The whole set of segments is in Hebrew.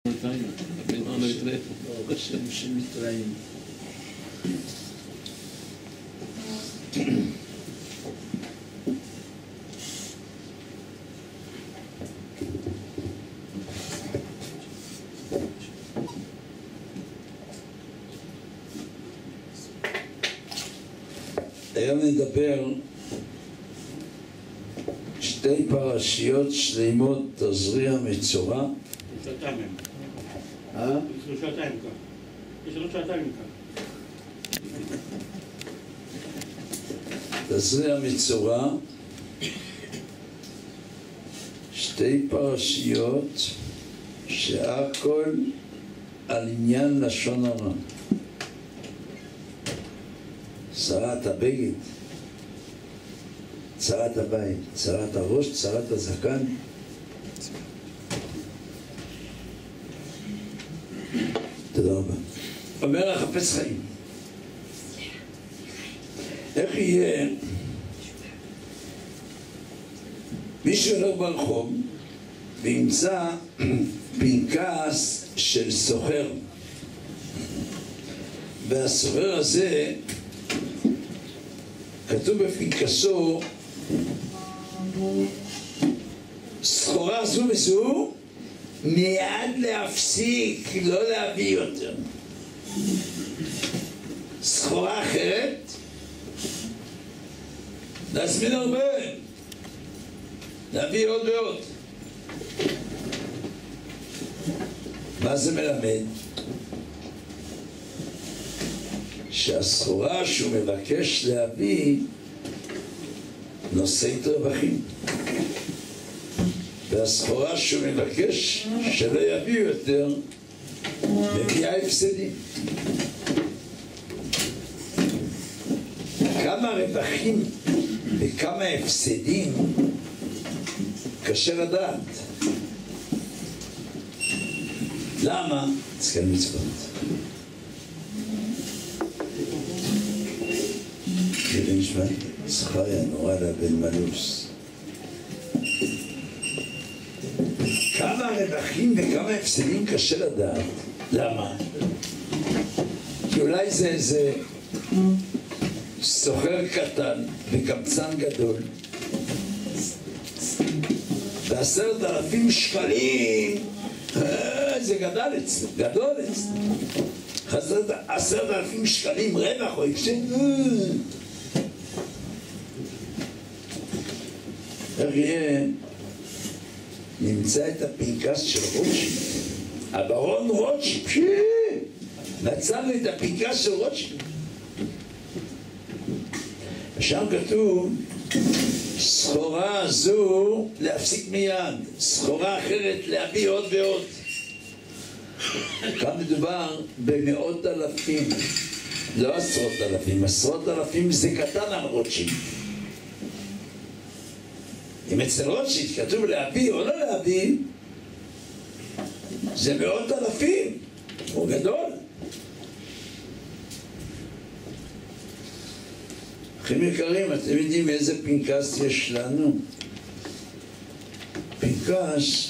ברוך השם שמתראים. היום נדבר שתי פרשיות שלמות תזריע מצורע. שעתיים הם. יש לו שעתיים כך. יש לו שעתיים כך. תזריע מצורע, שתי פרשיות שהכל על עניין לשון הרע. צרת הבגד, צרת הבית, צרת הראש, צרת הזקן. תודה רבה. אומר החפץ חיים, איך יהיה מישהו הולך ברחוב וימצא פנקס של סוחר, והסוחר הזה כתוב בפנקסו סחורה זו וזו מיד להפסיק, לא להביא יותר. סחורה אחרת להזמין הרבה, להביא עוד ועוד. מה זה מלמד? שהסחורה שהוא מבקש להביא נושאת רווחים, והסחורה שהוא מבקש שלא יביא יותר מביאה הפסדים. כמה רווחים וכמה הפסדים קשה לדעת. למה? צריכים מצוות. בן שמע, זכריה נורא לבן מלוס. כמה רווחים וכמה הפסדים קשה לדעת. למה? כי אולי זה איזה סוחר קטן וקמצן גדול, ב10,000 שקלים זה גדול אצלו. 10,000 שקלים רווח או הפסד. איך יהיה? נמצא את הפנקס של רוטשילד, הברון רוטשילד, מצאנו את הפנקס של רוטשילד, ושם כתוב סחורה זו להפסיק מיד, סחורה אחרת להביא עוד ועוד. כאן מדובר במאות אלפים, לא עשרות אלפים. עשרות אלפים זה קטן על רוטשילד. אם אצל רוטשילד כתוב להביא או לא להביא, זה מאות אלפים, הוא גדול. אחים יקרים, אתם יודעים איזה פנקס יש לנו? פנקס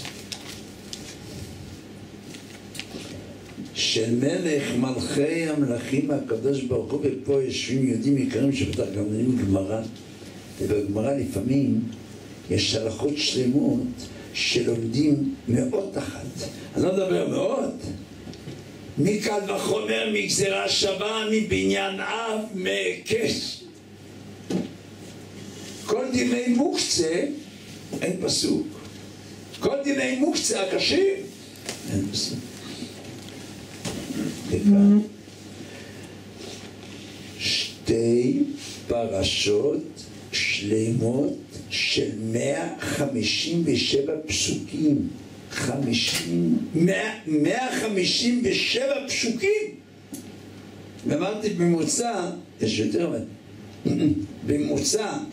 של מלך מלכי המלכים הקדוש ברוך הוא, ופה יושבים יהודים יקרים שבטח גם לומדים גמרא, ובגמרא לפעמים יש הלכות שלמות שלומדים מאות אחת. אני לא מדבר מאות, מקל וחומר, מגזרה שווה, מבניין אב, מקש. כל דיני מוקצה אין פסוק, כל דיני מוקצה הקשים אין פסוק. וכאן שתי פרשות שלמות של 157 פסוקים. 157 פסוקים. אמרתי בממוצע, יש יותר בממוצע,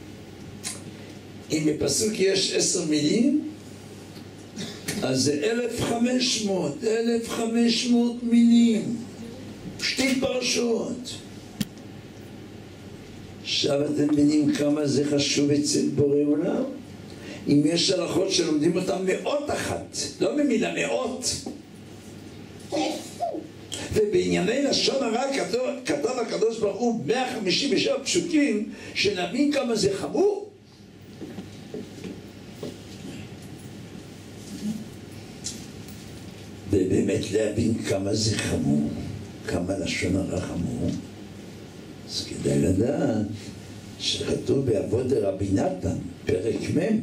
אם בפסוק יש 10 מילים, אז זה 1500 מילים, שתי פרשות. עכשיו אתם מבינים כמה זה חשוב אצל בורא עולם? אם יש הלכות שלומדים אותן מאות אחת, לא במילה מאות, ובענייני לשון הרע כתב הקדוש ברוך הוא 157 פסוקים שנבין כמה זה חמור. ובאמת להבין כמה זה חמור, כמה לשון הרע חמור, אז כדאי לדעת שכתוב בעבוד רבי נתן, פרק מ',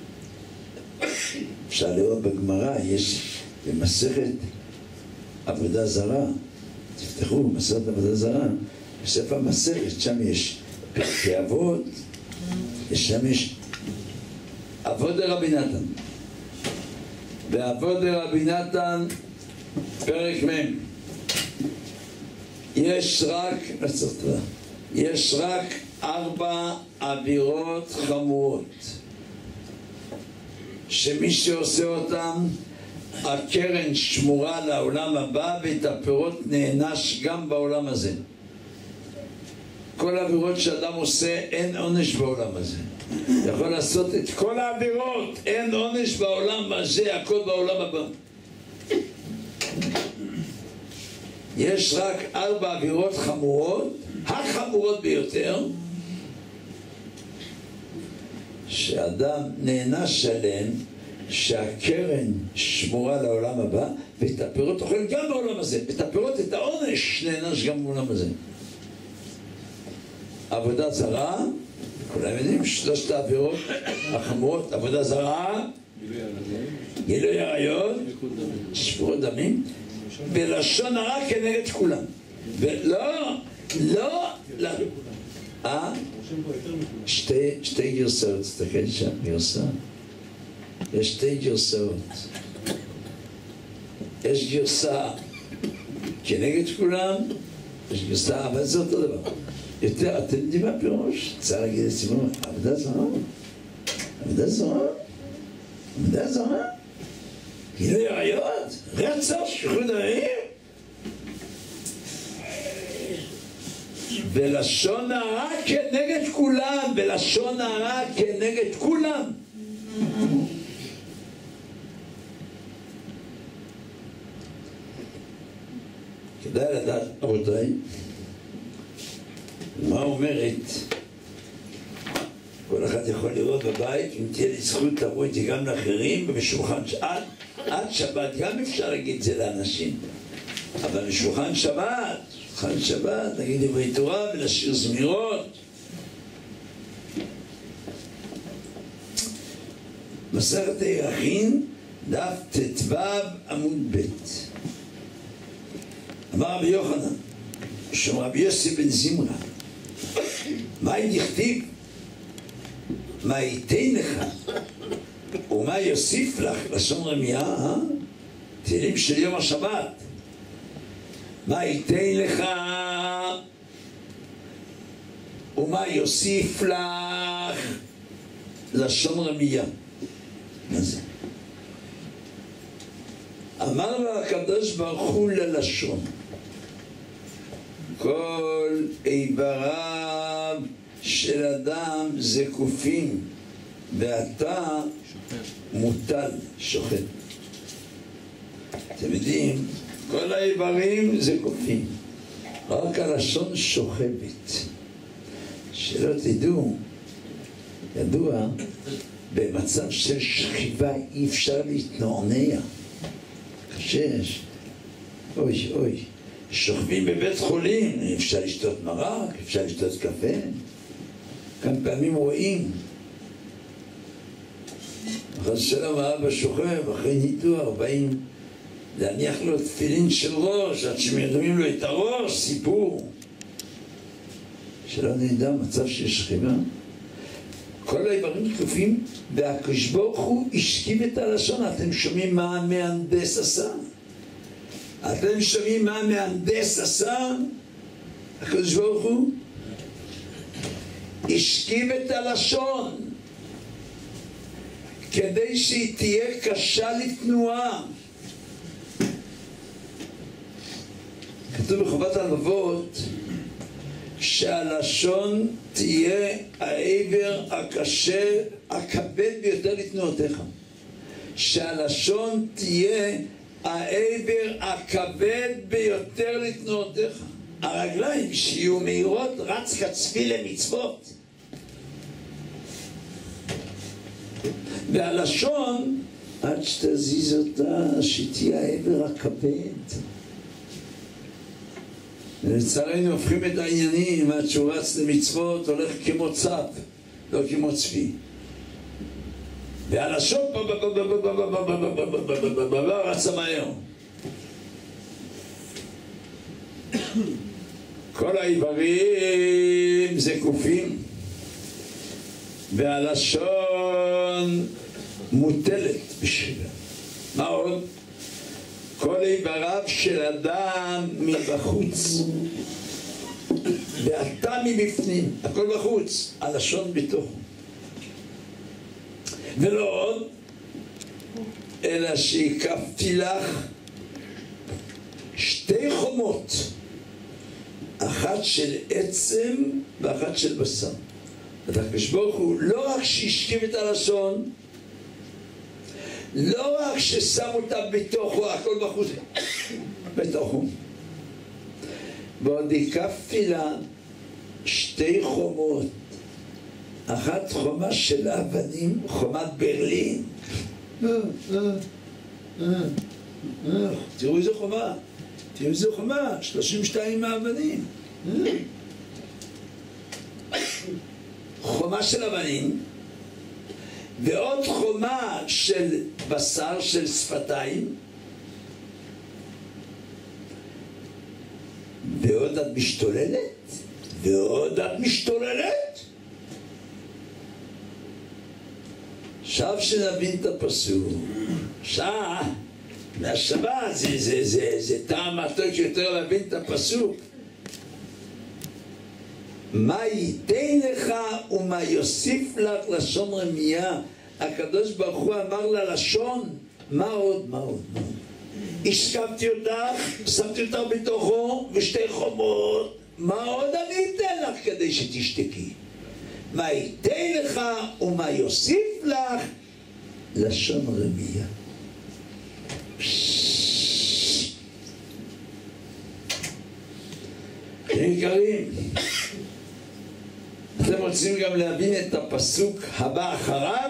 אפשר לראות בגמרא, יש במסכת עבודה זרה, תפתחו במסכת עבודה זרה, בספר המסכת, שם יש פרקי אבות, ושם יש עבוד רבי נתן. בעבוד רבי נתן, פרק מ', יש רק 4 עבירות חמורות שמי שעושה אותם הקרן שמורה לעולם הבא ואת הפירות נענש גם בעולם הזה. כל העבירות שאדם עושה אין עונש בעולם הזה. יכול לעשות את כל העבירות, אין עונש בעולם הזה, הכל בעולם הבא. יש רק 4 עבירות חמורות, החמורות ביותר, שאדם נענש עליהן, שהקרן שמורה לעולם הבא, ואת הפירות אוכל גם בעולם הזה. את הפירות, את העונש, נענש גם בעולם הזה. עבודה זרה, כולם יודעים, 3 העבירות החמורות, עבודה זרה, גילוי עריות, שפיכות דמים, ולשון הרע כנגד כולם. ולא, שתי גרסאות, תסתכל שם, גרסה. יש 2 גרסאות. יש גרסה כנגד כולם, יש גרסה, אבל זה אותו דבר. יותר, אתם יודעים מה פירוש? צריך להגיד לציבור, עבודה זרה? עבודה זרה? עבודה זרה? גילוי עריות? רצח, שפיכות דמים? ולשון הרע כנגד כולם, ולשון הרע כנגד כולם. כדאי לדעת, רבותיי, מה אומרת, כל אחד יכול לראות בבית, אם תהיה לי זכות תראו את זה גם לאחרים, ובשולחן עד שבת גם אפשר להגיד את זה לאנשים, אבל בשולחן שבת, נגיד דברי תורה ולשיר זמירות. מסכת ירחין, דף ט"ו עמוד ב'. אמר רבי יוחנן, שם רבי יוסי בן זמרה, מה אם יכתיב? מה ייתן לך? ומה יוסיף לך? לשון רמיה, תהילים של יום השבת. מה ייתן לך? ומה יוסיף לך? לשון רמיה. מה זה? אמר לו הקדוש ברוך הוא ללשון, כל איבריו של אדם זקופים, ואתה מוטל, שוכב. אתם יודעים, כל האיברים זקופים, רק הלשון שוכבת. שלא תדעו, ידוע, במצב של שכיבה אי אפשר להתנוענע. חשש, אוי, שוכבים בבית חולים, אפשר לשתות מרק, אפשר לשתות קפה. כמה פעמים רואים, אחרי שלום האבא שוכב, אחרי ניתוח, באים להניח לו תפילין של ראש, עד שמרמים לו את הראש, סיפור. שלא נדע מצב של שכיבה. כל האיברים זקופים, והקדוש ברוך הוא השכיב את הלשון. אתם שומעים מה המהנדס עשה? אתם שומעים מה המהנדס עשה? הקדוש ברוך הוא השכיב את הלשון כדי שהיא תהיה קשה לתנועה. כתוב בחובת הלבבות שהלשון תהיה העבר הקשה, הכבד ביותר לתנועותיך. שהלשון תהיה העבר הכבד ביותר לתנועותיך. הרגליים שיהיו מהירות, רץ כצבי למצוות. והלשון, עד שתזיז אותה, שתהיה העבר הכבד. ולצערנו הופכים את העניינים, עד שהוא רץ למצוות, הולך כמו צב, לא כמו צבי. והלשון רצה מהר. כל האיברים זה קופים, והלשון מוטלת בשבילה. מה עוד? כל איבריו של אדם מבחוץ, ואתה מבפנים, הכל בחוץ, הלשון בתוכו. ולא עוד, אלא שהקפתי לך שתי חומות, אחת של עצם ואחת של בשר. הקדוש ברוך הוא לא רק שהשכיב את הלשון, לא רק ששם אותה בתוכו, הכל בחוץ, בתוכו. ועוד הקפתי לה שתי חומות, אחת חומה של האבנים, חומת ברלין. תראו איזה חומה, תראו איזה חומה, 32 האבנים. חומה של אבנים, ועוד חומה של בשר, של שפתיים, ועוד את משתוללת, ועוד את משתוללת. עכשיו שנבין את הפסוק, מהשבת זה טעם מתוק יותר להבין את הפסוק. מה ייתן לך ומה יוסיף לך, לשון רמייה. הקדוש ברוך הוא אמר ללשון, מה עוד? השכבתי אותך, שמתי אותך בתוכו ושתי חומות, מה עוד אני אתן לך כדי שתשתקי? מה ייתן לך ומה יוסיף לך, לשון רמייה. יקרים, אתם רוצים גם להבין את הפסוק הבא אחריו?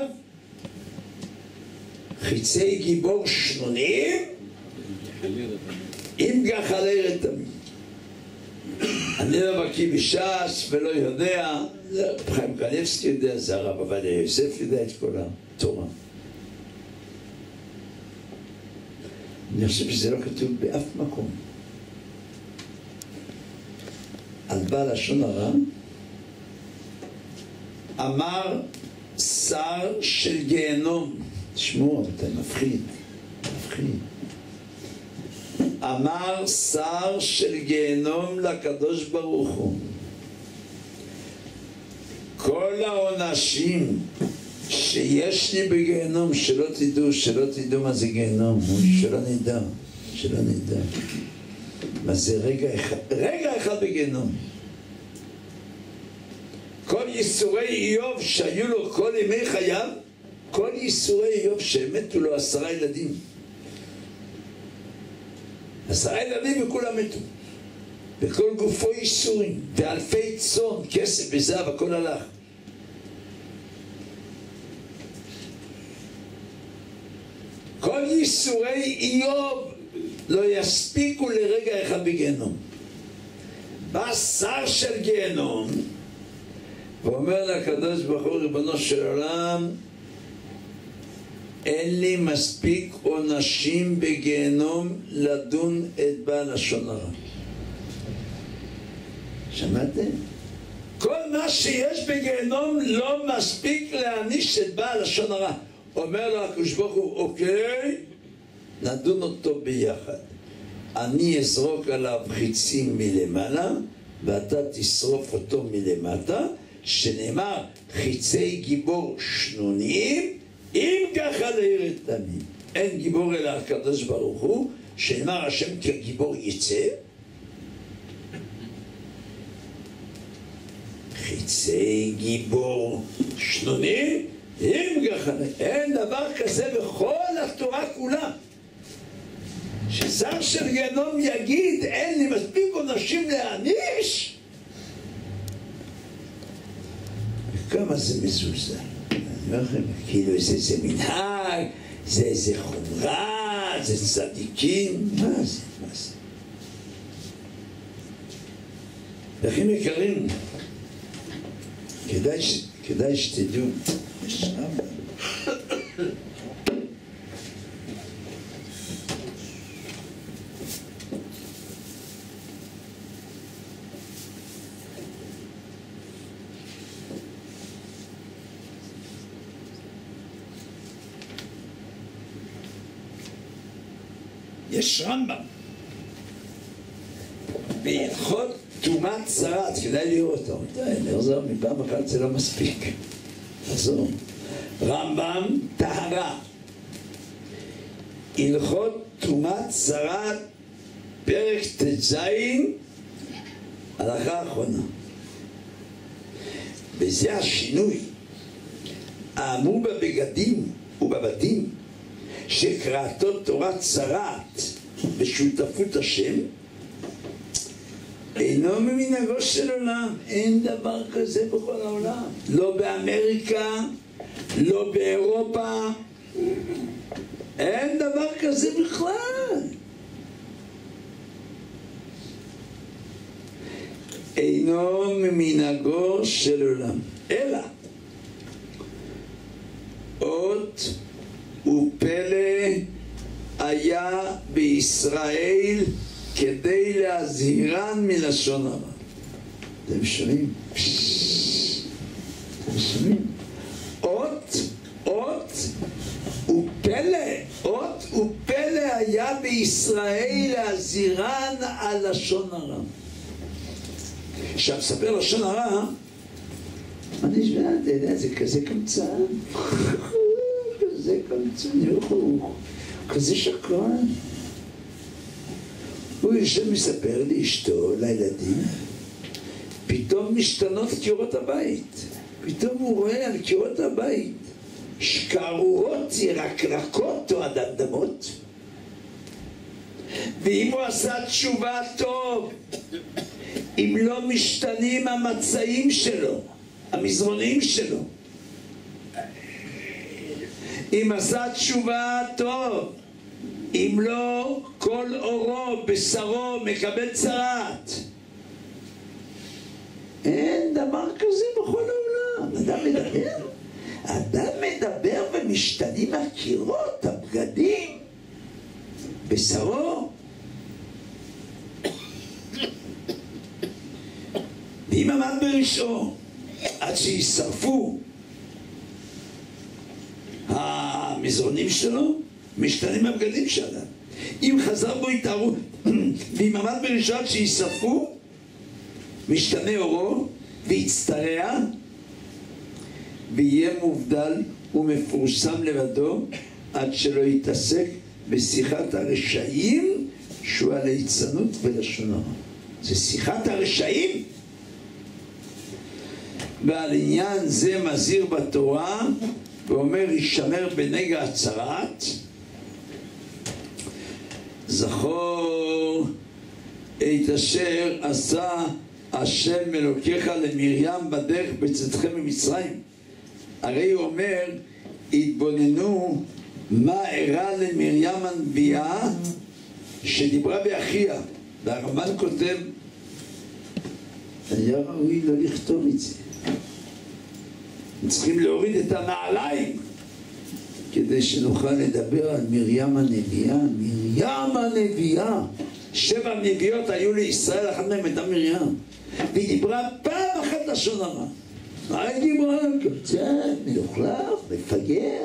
חיצי גיבור שנונים עם גחלי רתמים. אני לא בקיא בש"ס ולא יודע, חיים קניבסקי יודע, זה הרב עובדיה יוסף יודע את כל התורה. אני חושב שזה לא כתוב באף מקום. על בעל לשון הרע אמר שר של גיהנום. תשמעו, אתה מפחיד. אמר שר של גיהנום לקדוש ברוך הוא, כל העונשים שיש לי בגיהנום, שלא תדעו מה זה גיהנום, שלא נדע מה זה רגע אחד בגיהנום. כל ייסורי איוב שהיו לו כל ימי חייו, כל ייסורי איוב שמתו לו 10 ילדים, 10 ילדים וכולם מתו, וכל גופו ייסורים, ואלפי צאן, כסף וזהב, הכל הלך. כל ייסורי איוב לא יספיקו לרגע אחד בגיהנום. בא שר של גיהנום ואומר לקדוש ברוך הוא, ריבונו של עולם, אין לי מספיק עונשים בגיהנום לדון את בעל לשון הרע. שמעתם? כל מה שיש בגיהנום לא מספיק להעניש את בעל לשון הרע. אומר לו הקדוש ברוך הוא, אוקיי, נדון אותו ביחד. אני אזרוק עליו חיצים מלמעלה ואתה תשרוף אותו מלמטה, שנאמר חיצי גיבור שנונים עם גחלי רתמים. אין גיבור אלא הקדוש ברוך הוא, שנאמר השם כגיבור יצא. חיצי גיבור שנונים עם גחלי, אין דבר כזה בכל התורה כולה. ששר של גיהנום יגיד אין לי מספיק עונשים להעניש, וכמה זה מזולזל. אני אומר לכם, כאילו זה מנהג, זה חומרה, זה צדיקים, מה זה? אחים יקרים, כדאי שתדעו, יש רמב"ם. יש רמב"ם בהלכות טומאת צרת, כדאי לראות אותו. נעזור מפעם אחת, זה לא מספיק. נעזור. רמב"ם טהרה, הלכות טומאת צרת, פרק ט"ז, הלכה האחרונה. וזה השינוי האמור בבגדים ובבתים שקראתו תורת צרת בשותפות השם, אינו ממנהגו של עולם. אין דבר כזה בכל העולם, לא באמריקה, לא באירופה, אין דבר כזה בכלל. אינו ממנהגו של עולם, אלא אות ופלא היה בישראל כדי להזהירן מלשון הרע. אתם שומעים? אתם שומעים? אות ופלא היה בישראל להזהירן על לשון הרע. עכשיו ספר לשון הרע, אני שומע, אתה יודע, זה כזה קמצן, כזה קמצן, כזה שקרן. הוא יושב מספר לאשתו, לילדים, פתאום משתנות קירות הבית. פתאום הוא רואה על קירות הבית שקרורות, ירקרקות או אדמות. ואם הוא עשה תשובה טוב, אם לא משתנים המצעים שלו, המזרונים שלו, אם עשה תשובה טוב, אם לא, כל אורו בשרו מקבל צרת. אין דבר כזה בכל העולם. אדם מדבר ומשתנים הקירות, הבגדים, בשרו. ואם עמד ברשעו עד שישרפו המזרונים שלו, משתנים הבגדים שלו. אם חזר בו יתארו, ואם עמד ברשעו עד שישרפו, משתנה אורו ויצטרע ויהיה מובדל ומפורסם לבדו עד שלא יתעסק בשיחת הרשעים שהוא על ליצנות ולשון הרע. זה שיחת הרשעים. ועל עניין זה מזהיר בתורה ואומר ישמר בנגע הצרת, זכור את אשר עשה השם אלוקיך למרים בדרך בצאתכם ממצרים. הרי הוא אומר התבוננו מה אירע למרים הנביאה שדיברה באחיה. והרמב"ן כותב היה ראוי לא לכתוב את זה, צריכים להוריד את הנעליים כדי שנוכל לדבר על מרים הנביאה. מרים הנביאה, 7 נביאות היו לישראל, אחת מהן הייתה מרים, והיא דיברה פעם אחת לשון הרע. מה היא דיברה? קמצן, מלוכלך, מפגר.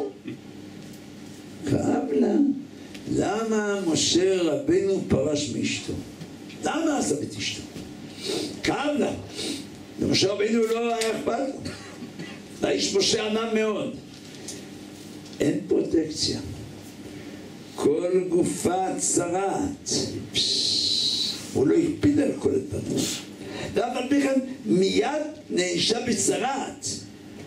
כאב לה. למה משה רבנו פרש מאשתו? למה עשה את אשתו? כאב לה. ומשה רבנו לא היה אכפת לו. האיש משה ענם מאוד. אין פרוטקציה, כל גופה צרת. הוא לא הקפיד על כל הדברים, ואף על פי כן מיד נאשה בצרת.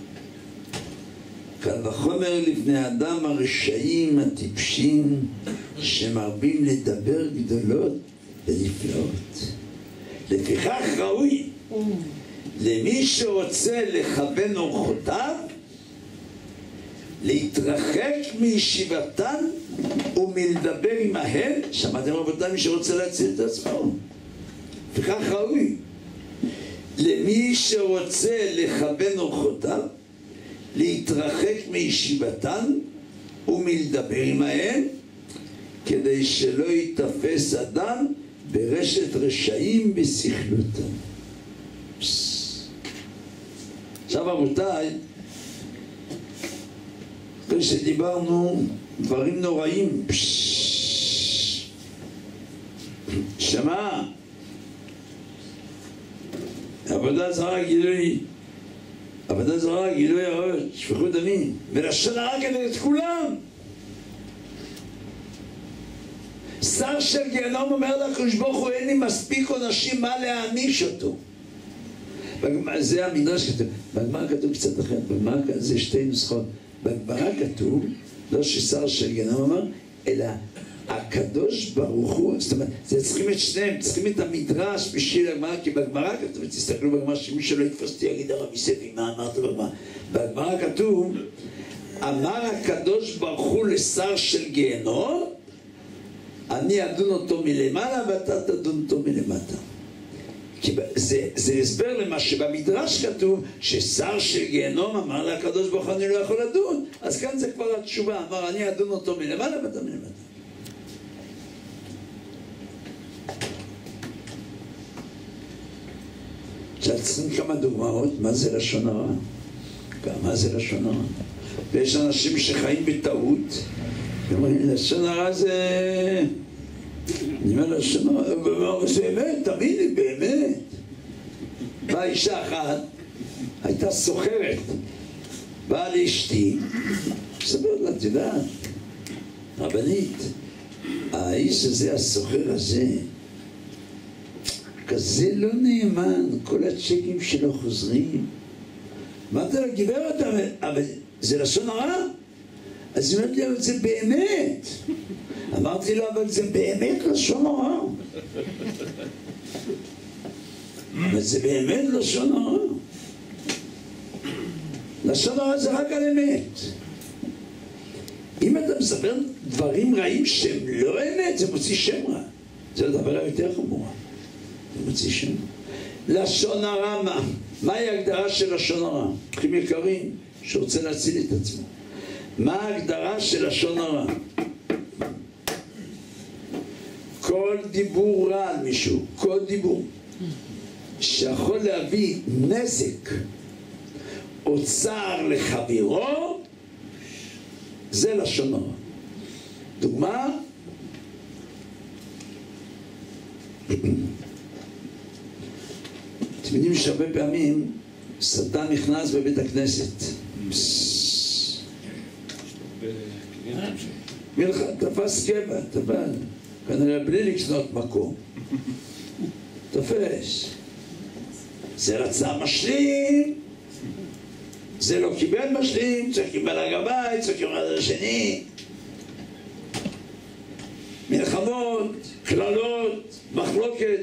קל וחומר לבני אדם הרשעים הטיפשים שמרבים לדבר גדולות ונפלאות. לפיכך ראוי למי שרוצה לכוון אורחותיו להתרחק מישיבתן ומלדבר עמהן. שמעתם רבותיי, מי שרוצה להציל את עצמו, לפיכך ראוי למי שרוצה לכוון אורחותיו להתרחק מישיבתן ומלדבר עמהן, כדי שלא ייתפס אדם ברשת רשעים בסכלותם. עכשיו רבותיי, אחרי שדיברנו דברים נוראים, שמה עבודה זרה גילוי עריות, שפיכות דמים, ולשון הרע כנגד כולם. שר של גיהנום אומר לקדוש ברוך הוא, אין לי מספיק עונשים מה להעניש אותו. זה המדרש כתוב. בגמרא כתוב קצת אחרת, בגמרא זה שתי נוסחות. בגמרא כתוב, לא ששר של גיהנום אמר, אלא הקדוש ברוך הוא, זאת אומרת, זה צריכים את שניהם, צריכים את המדרש בשביל הגמרא, כי בגמרא כתוב, תסתכלו בגמרא, שמי שלא יתפוס אותי יגיד הרב יוספי, מה אמרת בגמרא? בגמרא כתוב, אמר הקדוש ברוך הוא לשר של גיהנום, אני אדון אותו מלמעלה ואתה תדון אותו מלמטה. כי זה הסבר למה שבמדרש כתוב ששר של גיהנום אמר לקדוש ברוך הוא אני לא יכול לדון. אז כאן זה כבר התשובה, אמר אני אדון אותו מלמעלה ואתה מלמטה. עכשיו צריכים כמה דוגמאות מה זה לשון הרע. מה זה לשון הרע? ויש אנשים שחיים בטעות ואומרים לשון הרע זה... אני אומר לשון הרע זה אמת, תמיד באמת. באה אישה אחת, הייתה סוחרת, באה לאשתי, סבבה לה, את יודעת, רבנית, האיש הזה, הסוחר הזה, כזה לא נאמן, כל הצ'קים שלו חוזרים. אמרתי לה, גברת, אבל זה לשון הרע? אז היא אומרת לי, אבל זה באמת. אמרתי לו, אבל זה באמת לשון הרע. אבל זה באמת לשון הרע. לשון הרע זה רק על אמת. אם אתה מספר דברים רעים שהם לא אמת, זה מוציא שם רע. זה הדבר היותר חמור. זה מוציא שם רע. לשון הרע מה? מהי ההגדרה של לשון הרע? אחים יקרים, שרוצה להציל את עצמו. מה ההגדרה של לשון הרע? כל דיבור רע על מישהו, כל דיבור שיכול להביא נזק או צער לחברו, זה לשון הרע. דוגמה, אתם יודעים שהרבה פעמים שטן נכנס בבית הכנסת, מלכה תפס קבע, כנראה בלי לקנות מקום, תופס. זה רצה משלים, זה לא קיבל משלים, צריך קיבל על הגבית, צריך קיבל על השני. מלחמות, כללות, מחלוקת.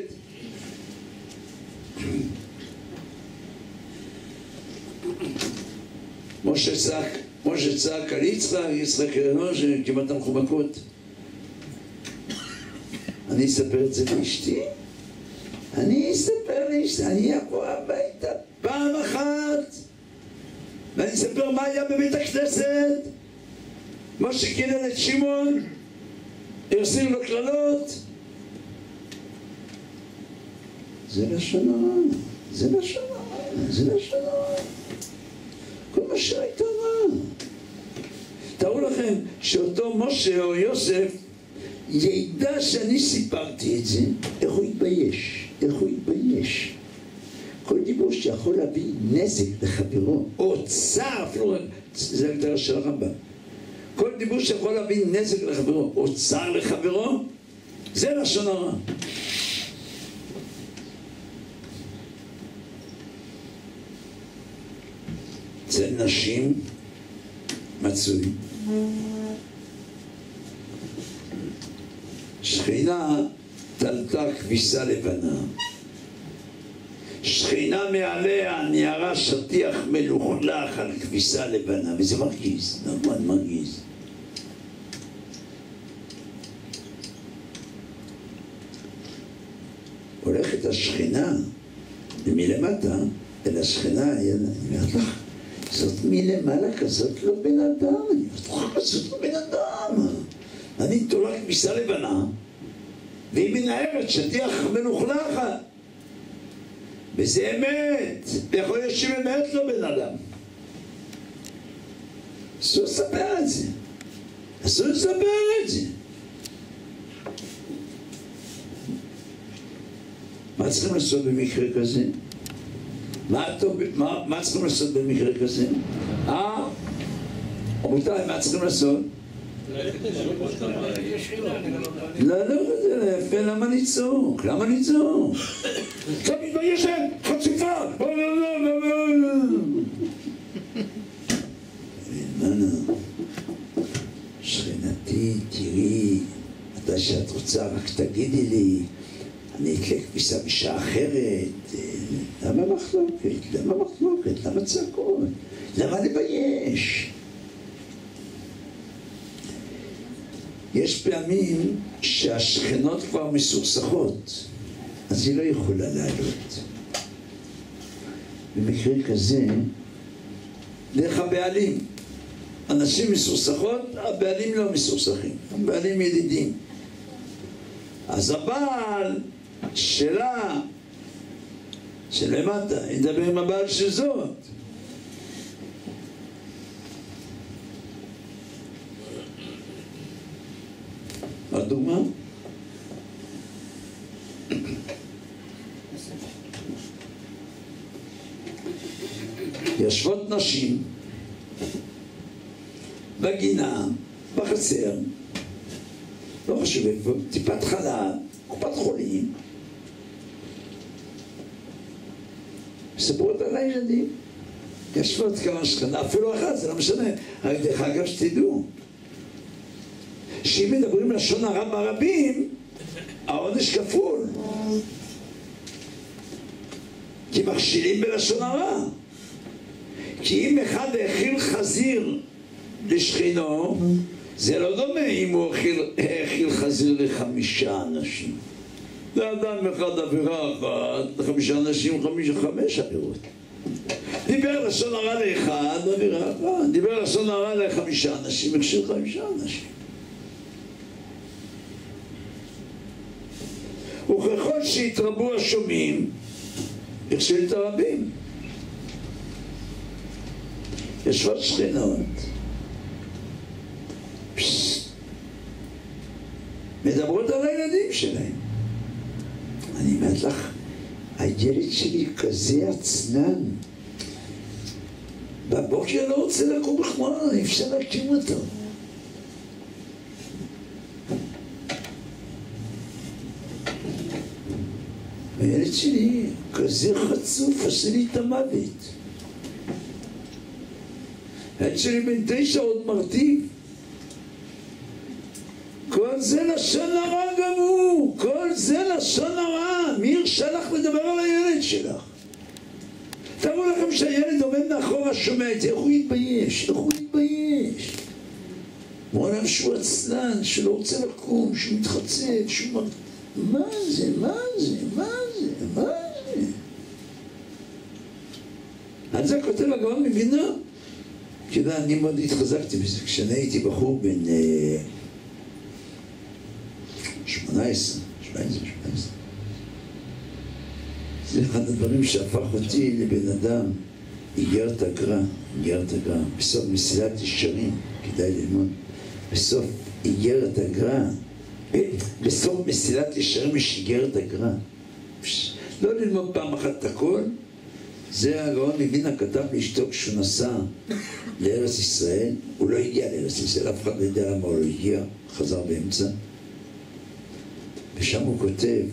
משה צעק על יצחק לא שכמעט המחומקות. אני אספר את זה לאשתי? אני אבוא הביתה פעם אחת ואני אספר מה היה בבית הכנסת. משה קילל את שמעון, הרסיר לו כללות. זה לשון הרע, זה לשון הרע, זה לשון הרע. כל מה שראית רע. תראו לכם שאותו משה או יוסף ידע שאני סיפרתי את זה, איך הוא יתבייש, איך הוא יתבייש. כל דיבור שיכול להביא נזק לחברו, או צער, אפילו זה הגדרה של הרמב"ם, כל דיבור שיכול להביא נזק לחברו, או צער לחברו, זה לשון הרע. אצל נשים מצוי שכינה תלתה כביסה לבנה, שכינה מעליה ניירה שטיח מלוכלך על כביסה לבנה, וזה מרגיז, נכון, מרגיז. הולכת השכינה מלמטה אל השכינה, אני אומרת לך, זאת מלמעלה כזאת לא בן אדם, אני אומרת לך, זאת לא בן אדם. אני תולה כביסה לבנה והיא מנערת שטיח מלוכלך, וזה אמת, ויכול להיות שבאמת לא בן אדם. אסור לספר את זה, אסור לספר את זה. מה צריכים לעשות במקרה כזה? מה צריכים לעשות במקרה כזה? רבותיי, מה צריכים לעשות? למה לצעוק? למה לצעוק? אתה מתביישת, חצופה! שכנתי, תראי, אתה שאת רוצה, רק תגידי לי, אני אתלה כביסה בשעה אחרת. למה מחלוקת? למה מחלוקת? למה צעקות? למה לבייש? יש פעמים שהשכנות כבר מסוכסכות, אז היא לא יכולה לעלות. במקרה כזה, דרך הבעלים, אנשים מסוכסכות, הבעלים לא מסוכסכים, הבעלים ידידים. אז הבעל שלה, שלמטה, ידבר עם הבעל של זאת. הדוגמה? יושבות נשים בגינה, בחצר, לא חשוב איפה, טיפת חלב, קופת חולים, מספרות על הילדים. יושבות כמה שכנה, אפילו אחת, זה לא משנה. דרך אגב שתדעו שאם מדברים לשון הרע ברבים, העונש כפול, כי מכשילים בלשון הרע. כי אם אחד האכיל חזיר לשכינו, זה לא דומה אם הוא האכיל חזיר ל5 אנשים. לאדם אחד עבירה אחת, 5 אנשים 5 עבירות. דיבר לשון הרע לאחד, עבירה אחת. דיבר לשון הרע ל5 אנשים, הכשיל 5 אנשים. וככל שהתרבו השומעים, הכשיל את הרבים. ישבות שכנות, מדברות על הילדים שלהם. אני אומרת לך, הילד שלי כזה עצנן, בבוקר לא רוצה לקום בכלל, אי אפשר להקים אותו. הילד שלי כזה חצוף, עושה לי את המוות. הילד שלי בן 9 עוד מרטיב. כל זה לשון הרע גם הוא, כל זה לשון הרע. מי הרשה לך לדבר על הילד שלך? תראו לכם שהילד עומד מאחורה שומע את זה, איך הוא יתבייש? איך הוא יתבייש? מועלם שהוא עצלן, שלא רוצה לקום, שהוא מתחצף, שהוא... מה זה? מה זה? מה זה? מה זה? על זה כותב הגאון מווילנה. כי אני מאוד התחזקתי בזה, כשאני הייתי בחור בן 18. זה אחד הדברים שהפך אותי לבן אדם. איגרת הגר"א, בסוף מסילת ישרים, כדאי ללמוד. בסוף איגרת הגר"א, בסוף מסילת ישרים יש איגרת הגר"א. לא ללמוד פעם אחת את הכל. זה הגאון מווילנה כתב לאשתו כשהוא נסע לארץ ישראל. הוא לא הגיע לארץ ישראל, אף אחד לא יודע למה הוא לא הגיע, חזר באמצע. ושם הוא כותב,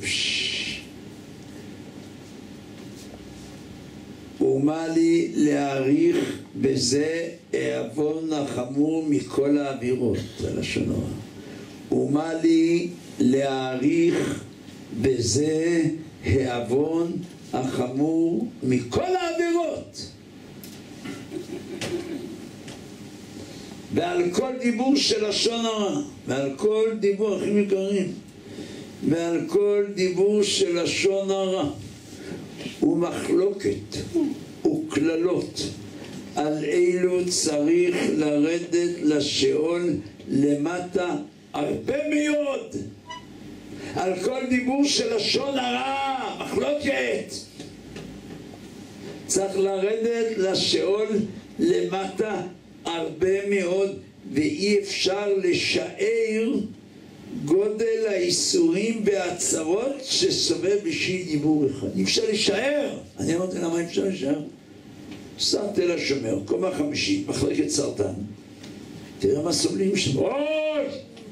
ומה לי להעריך בזה העוון החמור מכל האווירות, הלשון הרע. ומה לי להעריך בזה העוון החמור מכל העבירות. ועל כל דיבור של לשון הרע, ועל כל דיבור, אחים יקרים, ועל כל דיבור של לשון הרע ומחלוקת וקללות, על אילו צריך לרדת לשאול למטה הרבה מאוד. על כל דיבור של לשון הרע, מחלוקת, צריך לרדת לשאול למטה הרבה מאוד, ואי אפשר לשער גודל האיסורים והצרות שסובב בשביל דיבור אחד. אי אפשר לשער. אני אמרתי למה אי אפשר לשער? סתם תל השומר, קומה 50, מחלקת סרטן. תראה מה סובלים שם. אוי!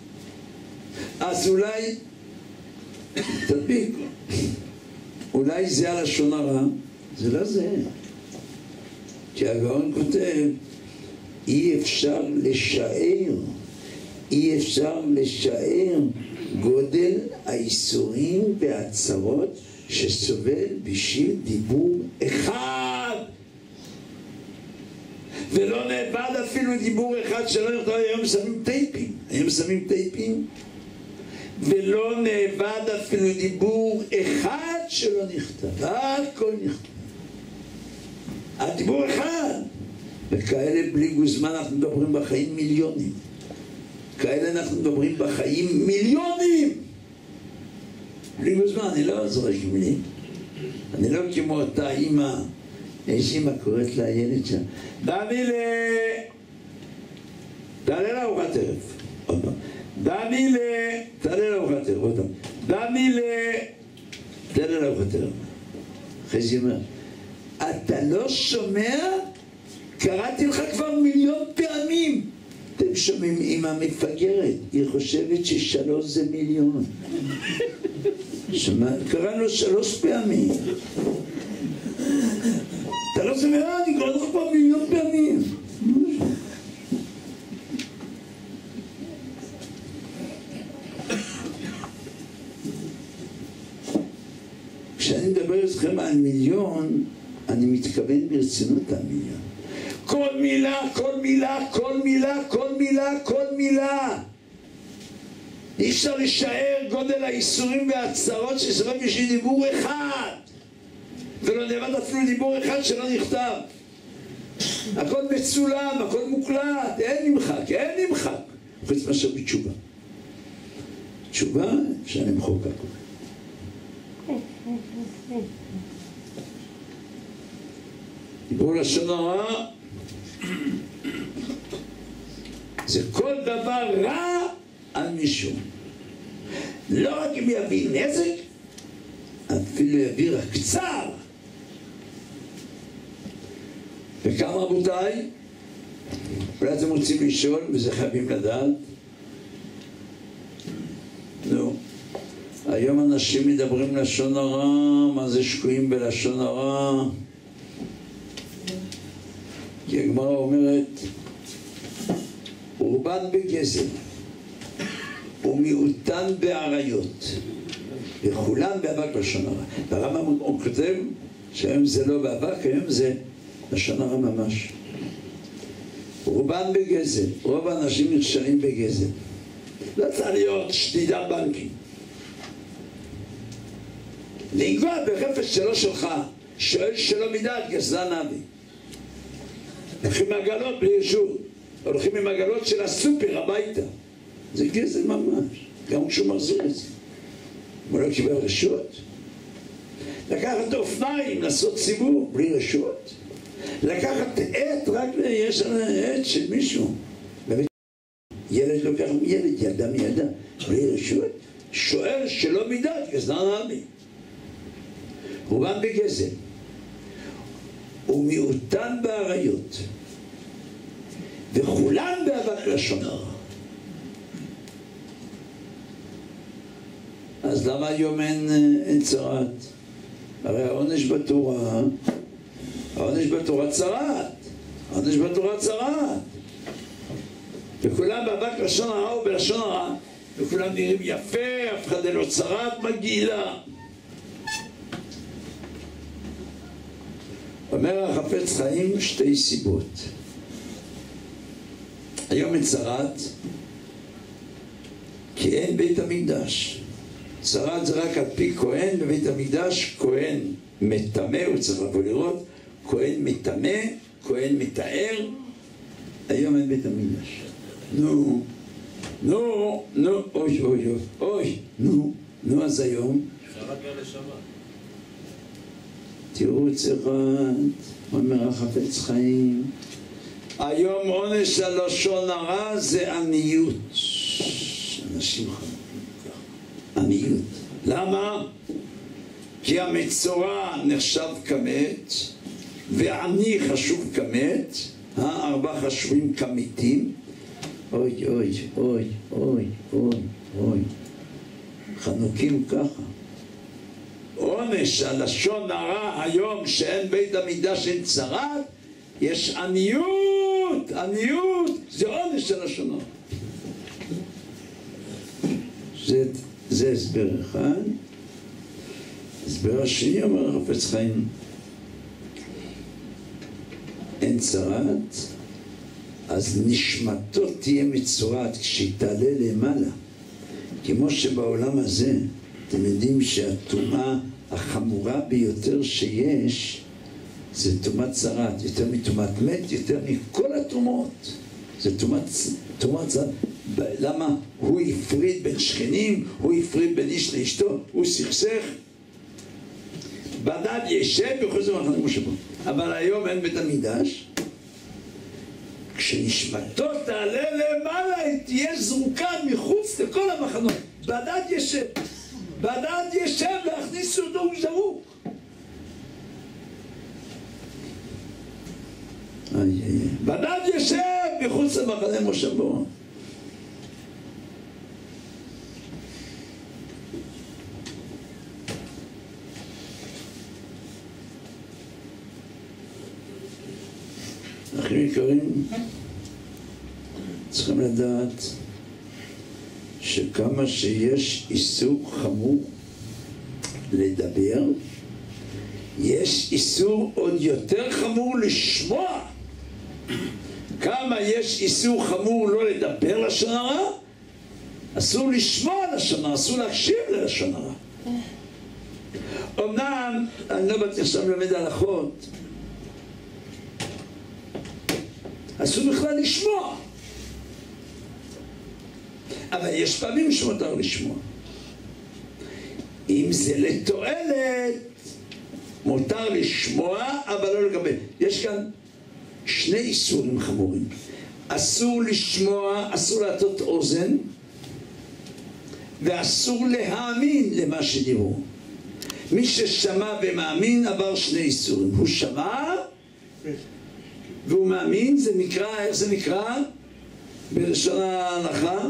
אז אולי תדביק, אולי זה הלשון הרע. זה לא זה. כי הגאון כותב, אי אפשר לשער גודל האיסורים והצרות שסובל בשביל דיבור אחד. ולא נאבד אפילו דיבור אחד שלא נכתב. היום שמים טייפים, ולא נאבד אפילו דיבור אחד שלא נכתב. הכל נכתב, הדיבור אחד. וכאלה בלי גוזמן אנחנו מדברים בחיים מיליונים. כאלה אנחנו מדברים בחיים מיליונים. בלי גוזמן, אני לא זורק מילים. אני לא כמו אותה אימא, יש אימא קוראת לילד שם, דניאלה, תעלה לארוחת ערב. עוד פעם. דניאלה, תעלה לארוחת ערב. עוד פעם. דניאלה, תעלה לארוחת ערב. אחרי זה אומר, אתה לא שומע? קראתי לך כבר מיליון פעמים. אתם שומעים, אמא מפגרת, היא חושבת ש3 זה מיליון. קראנו 3 פעמים. אתה לא שומע? אני קראתי לך כבר מיליון פעמים. כשאני מדבר איתכם על מיליון, אני מתכוון ברצינות על מיליון. כל מילה, כל מילה, כל מילה, כל מילה, כל מילה. אי אפשר לשער גודל האיסורים והצרות שסובב בשביל דיבור אחד, ולא נאבד אפילו דיבור אחד שלא נכתב. הכל מצולם, הכל מוקלט, אין נמחק, חוץ מאשר בתשובה. תשובה אפשר למחוק הכל. דיבור לשון הרע זה כל דבר רע על מישהו. לא רק אם יביא נזק, אפילו יביא רק צער. וכאן רבותיי, אולי אתם רוצים לשאול, וזה חייבים לדעת. היום אנשים מדברים לשון הרע, מה זה שקועים בלשון הרע? כי הגמרא אומרת, רובן בגזל ומיעוטן בעריות וכולן באבק לשון הרע. והרמב"ם הוא כותב שהיום זה לא באבק, היום זה לשון הרע ממש. רובן בגזל, רוב האנשים נכשלים בגזל. לא צריך להיות שדידה בנקי. לנגוע בחפץ שלא שלך, שואל שלא מדעת, גזלן אבי. הולכים מעגלות בלי רשות, הולכים עם עגלות של הסופר הביתה. זה גזל ממש, גם כשהוא מחזיר את זה. הוא לא קיבל רשות. לקחת אופניים, לעשות סיבוב בלי רשות. לקחת עט, רק יש עט של מישהו. ילד לוקח מילד, ילדה מידה, בלי רשות. שואל שלא מדעת, גזלן אבי. רובן בגזל ומיעוטן בעריות וכולן באבק לשון הרע. אז למה היום אין צרת? הרי העונש בתורה צרת, העונש בתורה צרת, וכולם באבק לשון הרע ובלשון הרע. וכולם נראים יפה, אף אחד אין לו צרת בגילה. אומר החפץ חיים שתי סיבות. היום אין צרת כי אין בית המקדש. צרת זה רק על פי כהן בבית המקדש. כהן מטמא, הוא צריך לבוא לראות, כהן מטמא, כהן מתאר. היום אין בית המקדש. נו, אוי, נו, אז היום אפשר רק לשבת. תירוץ אחד, אומר החפץ חיים, היום עונש הלשון הרע זה עניות. אנשים חמודים ככה, עניות. למה? כי המצורע נחשב כמת ועני חשוב כמת, הארבע חשובים כמתים. אוי, חנוקים ככה. עונש הלשון הרע היום שאין בית המקדש אין צרת, יש עניות, זה עונש הלשון הרע. זה הסבר אחד. הסבר השני, אומר החפץ חיים, אין צרת, אז נשמתו תהיה מצורעת כשהיא תעלה למעלה. כמו שבעולם הזה אתם יודעים שהטומאה החמורה ביותר שיש זה טומאת צרת, יותר מטומאת מת, יותר מכל הטומאות. זה טומאת צרת. למה? הוא הפריד בין שכנים, הוא הפריד בין איש לאשתו, הוא סכסך. בדד ישב בחוזר מחנה מושבו. אבל היום אין בית המקדש. כשנשמתו תעלה למעלה היא תהיה זרוקה מחוץ לכל המחנות. בדד ישב להכניס אותו זרוק. בדד ישב מחוץ למחנה מושבו. אחים יקרים, צריכים לדעת שכמה שיש איסור חמור לדבר, יש איסור עוד יותר חמור לשמוע. כמה יש איסור חמור לא לדבר לשון הרע, אסור לשמוע לשון הרע, אסור להקשיב ללשון הרע. אמנם אני לא באתי עכשיו ללמד הלכות, אסור בכלל לשמוע, אבל יש פעמים שמותר לשמוע. אם זה לתועלת מותר לשמוע, אבל לא לגבי. יש כאן שני איסורים חמורים. אסור לשמוע, אסור להטות אוזן, ואסור להאמין למה שדיברו. מי ששמע ומאמין עבר שני איסורים. הוא שמע והוא מאמין, זה נקרא, איך זה נקרא? בלשון ההלכה?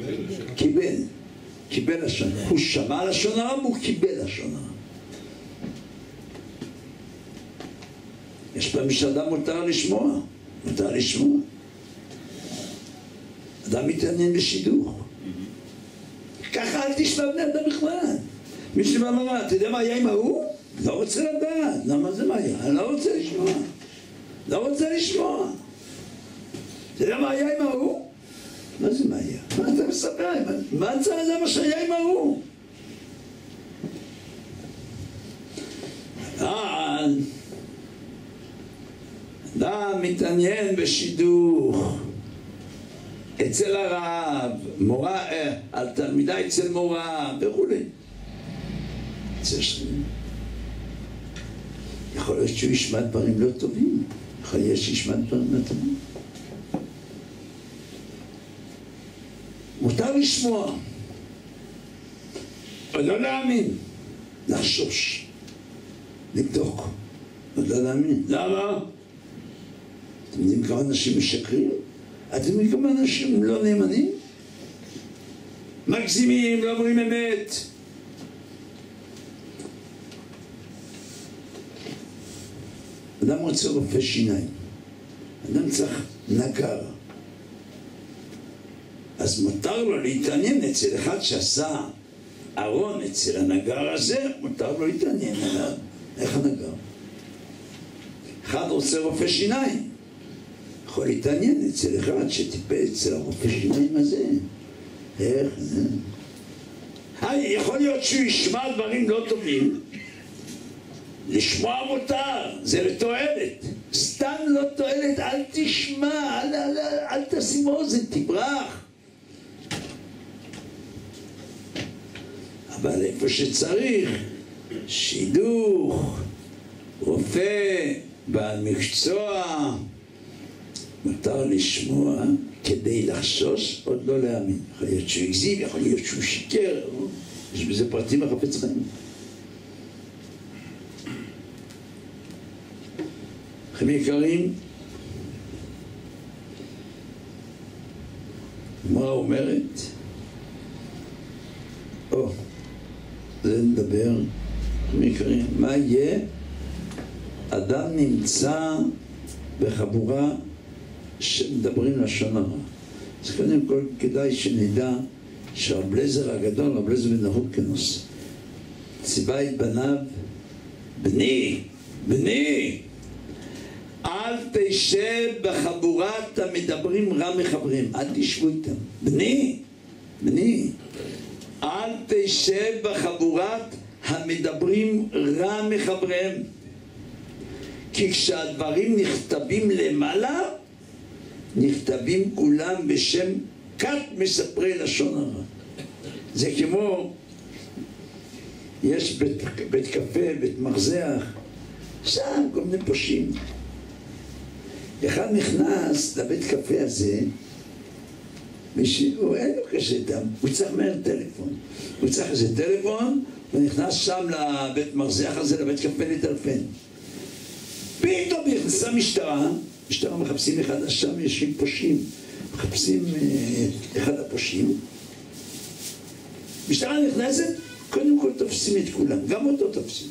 קיבל לשון הרע. הוא שמע לשון הרע והוא קיבל לשון הרע. יש פעמים שאדם מותר לשמוע. אדם מתעניין בשידוך. ככה אל תשמע בני אדם בכלל. מי שבא לומר, אתה יודע מה היה עם ההוא? לא רוצה לדעת. למה זה מה היה? אני לא רוצה לשמוע. אתה יודע מה היה עם ההוא? מה זה מה היה? מה אתה מספר? מה זה מה שהיה עם ההוא? אדם מתעניין בשידוך אצל הרב, מורה, על תלמידה אצל מורה וכולי. אצל שכנים. יכול להיות שהוא ישמע דברים לא טובים, יכול להיות שישמע דברים לא טובים. מותר לשמוע, אבל לא להאמין, לחשוש, לבדוק, אבל לא להאמין. למה? אתם יודעים כמה אנשים משקרים? אתם יודעים כמה אנשים לא נאמנים? מגזימים, לא אומרים אמת. אדם רוצה רופא שיניים, אדם צריך נגר. אז מותר לו להתעניין אצל אחד שעשה ארון אצל הנגר הזה, מותר לו להתעניין עליו. איך הנגר? אחד רוצה רופא שיניים, יכול להתעניין אצל אחד שטיפל אצל הרופא שיניים הזה. איך? יכול להיות שהוא ישמע דברים לא טובים. לשמוע מותר, זה לתועלת. סתם לא תועלת, אל תשמע, אל תשים אוזן, תברח. אבל איפה שצריך, שידוך, רופא, בעל מקצוע, מותר לשמוע כדי לחשוש, עוד לא להאמין. יכול להיות שהוא הגזים, יכול להיות שהוא שיקר, יש בזה פרטים החפץ חיים. אחים יקרים, מה אומרת? זה נדבר, אחים יקרים, מה יהיה? אדם נמצא בחבורה שמדברים לשון הרע. אז קודם כל כדאי שנדע שהרב אליעזר הגדול, רב אליעזר בן הורקנוס, ציווה את בניו, בני, אל תשב בחבורת המדברים רע מחברים, אל תשבו איתם. בני, אל תשב בחבורת המדברים רע מחבריהם, כי כשהדברים נכתבים למעלה, נכתבים כולם בשם כת מספרי לשון הרע. זה כמו, יש בית קפה, בית מרזח, שם כל מיני פושעים. אחד נכנס לבית קפה הזה, אין לו קשה דם, הוא צריך מהר טלפון. הוא צריך איזה טלפון, הוא נכנס שם לבית מרזח הזה, לבית קפה לטלפן. פתאום נכנסה משטרה מחפשים אחד, שם יושבים פושעים, מחפשים אחד הפושעים. משטרה נכנסת, קודם כל תופסים את כולם, גם אותו תופסים.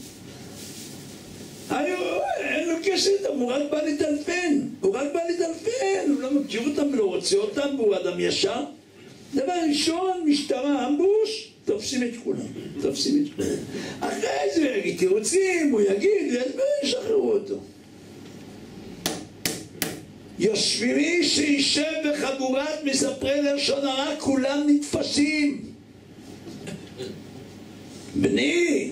אין לו קשר איתם, הוא רק בא לטלפן, הוא לא מכיר אותם, לא רוצה אותם, והוא אדם ישר. דבר ראשון, משטרה, אמבוש, תופסים את כולם. אחרי זה הוא יגיד תירוצים, הוא יגיד, וישחררו אותו. יושבים שישב בחבורת מספרי לשון הרע, כולם נתפסים. בני,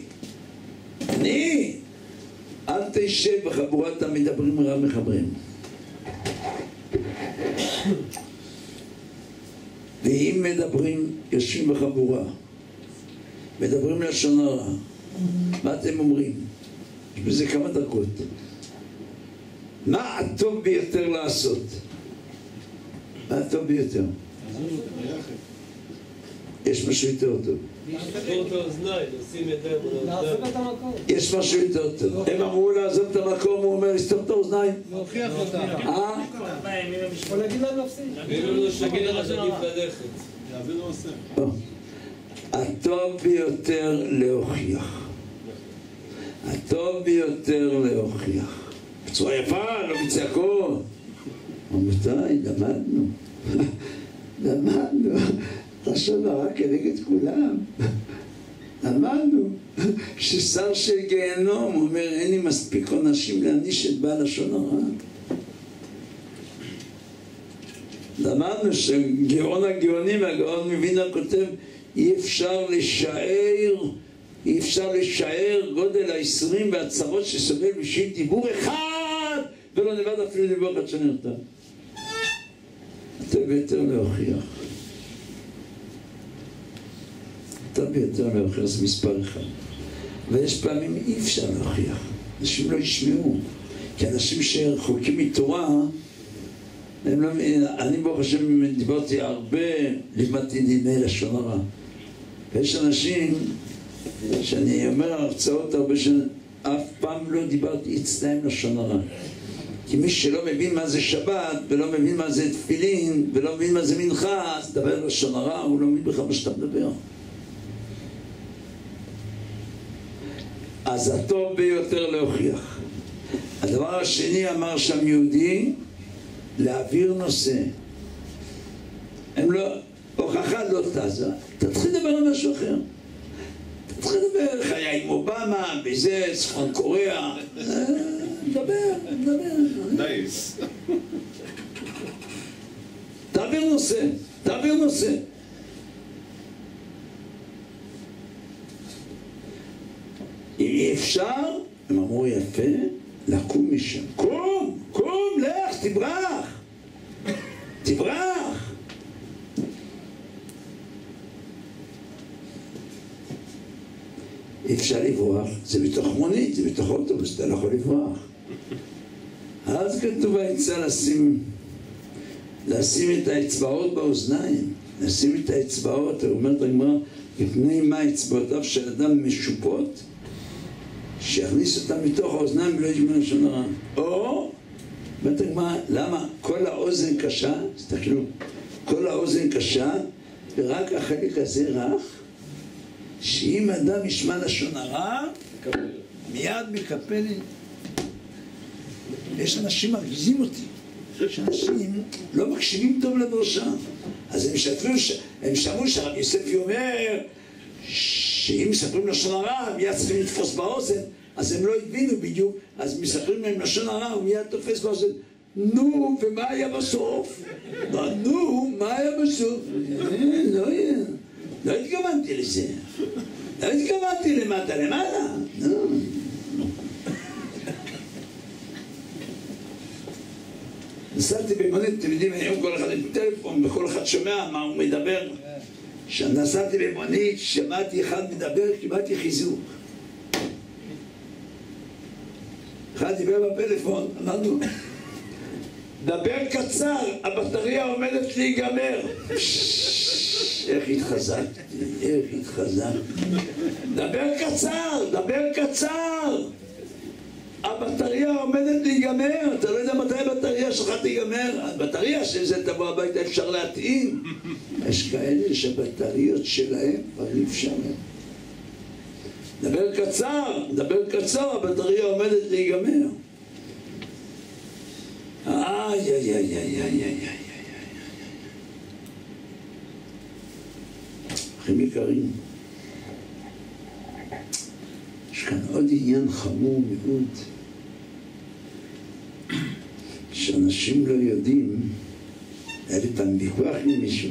אל תשב בחבורת המדברים רע מחברים. ואם מדברים, יושבים בחבורה, מדברים לשון הרע, מה אתם אומרים? יש בזה כמה דקות. מה הטוב ביותר לעשות? מה הטוב ביותר? יש משהו יותר טוב. לעזוב את האוזניים, לשים ידיים על האוזניים. יש משהו יותר טוב. הם אמרו לעזוב את המקום, הוא אומר לסתום את האוזניים. להוכיח אותם. או להגיד להם להפסיק. ואם הם לא שגיר אז עדיף ללכת. יעביר לו עושה. הטוב ביותר להוכיח. בצורה יפה, לא בצעקות. רבותיי, למדנו. לשון הרע כנגד כולם. למדנו ששר של גיהנום אומר אין לי מספיק עונשים להעניש את בעל לשון הרע. למדנו שגאון הגאונים והגאון מווילנה כותב אי אפשר לשער גודל ה-20 והצרות שסובל בשביל דיבור אחד ולא נבד אפילו דיבור אחד שנרתע. הטוב ביותר להוכיח. הטוב ביותר להוכיח זה מספר אחד. ויש פעמים אי אפשר להוכיח. אנשים לא ישמעו. כי אנשים שרחוקים מתורה, הם לא... אני ברוך השם דיברתי הרבה, לימדתי דיני לשון הרע. ויש אנשים שאני אומר הרצאות הרבה שנים, אף פעם לא דיברתי אצלם לשון הרע. כי מי שלא מבין מה זה שבת, ולא מבין מה זה תפילין, ולא מבין מה זה מנחה, אז דבר לשון הרע, הוא לא מבין בכלל מה שאתה מדבר. אז הטוב ביותר להוכיח. הדבר השני אמר שם יהודי, להעביר נושא. הם לא, הוכחה לא תזה, תתחיל לדבר על משהו אחר. תתחיל לדבר איך היה עם אובמה, בזה, צפון קוריאה. נדבר. נייס. תעביר נושא. אם אי אפשר, הם אמרו יפה, לקום משם. קום, לך, תברח. אי אפשר לברוח, זה בתוך מונית, זה בתוך אוטובוס, אתה לא יכול לברוח. אז כתוב העצה לשים את האצבעות באוזניים, לשים את האצבעות, הוא אומר את הגמרא, לפני מה אצבעותיו של אדם משופות, שיכניס אותם מתוך האוזניים ולא ישמע לשון הרע. או, אומרת הגמרא, למה? כל האוזן קשה, תסתכלו, כל האוזן קשה, ורק החלק הזה רך, שאם אדם ישמע לשון הרע, מיד מקפל. יש אנשים מרגיזים אותי, יש אנשים לא מקשיבים טוב לדרשה, אז הם שמעו שהרב יוספי אומר שאם מספרים לשון הרע מיד צריכים לתפוס באוזן, אז הם לא הבינו בדיוק, אז מספרים להם לשון הרע הוא מיד תופס באוזן. נו, ומה היה בסוף? מה היה בסוף? לא התכוונתי לזה, לא התכוונתי למעלה. נסעתי במונית, אתם יודעים, היום כל אחד עם טלפון וכל אחד שומע מה הוא מדבר. כשנסעתי במונית, שמעתי אחד מדבר, קיבלתי חיזוק. אחד דיבר בפלאפון, אמרנו, דבר קצר, הבטריה עומדת להיגמר. איך התחזקתי. דבר קצר. הבטריה עומדת להיגמר, אתה לא יודע מתי הבטריה שלך תיגמר. הבטריה של זה תבוא הביתה, אפשר להתאים. יש כאלה שהבטריות שלהם כבר אי אפשר. דבר קצר, הבטריה עומדת להיגמר. אחים יקרים, יש כאן עוד עניין חמור מאוד, שאנשים לא יודעים. היה לי פעם ויכוח עם מישהו,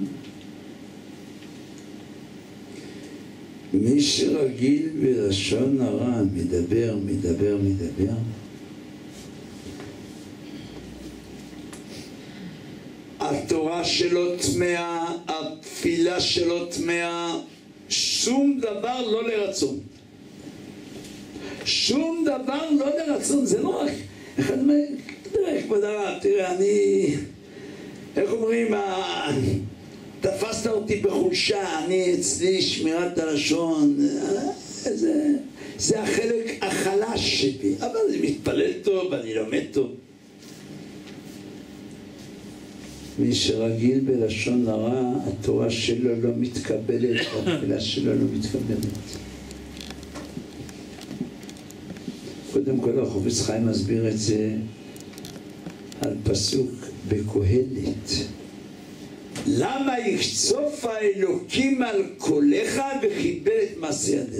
מי שרגיל בלשון הרע מדבר, התורה שלו טמאה, התפילה שלו טמאה, שום דבר לא לרצון. זה לא רק אחד אומר, תראה, אני, איך אומרים, תפסת אותי בחולשה, אני אצלי שמירת הלשון, זה החלק החלש שלי, אבל אני מתפלל טוב, אני לומד טוב. מי שרגיל בלשון הרע, התורה שלו לא מתקבלת, התפילה שלו לא מתקבלת. קודם כל החפץ חיים מסביר את זה על פסוק בקהלת. למה יקצוף האלוקים על קולך וחיבל את מעשה ידיך?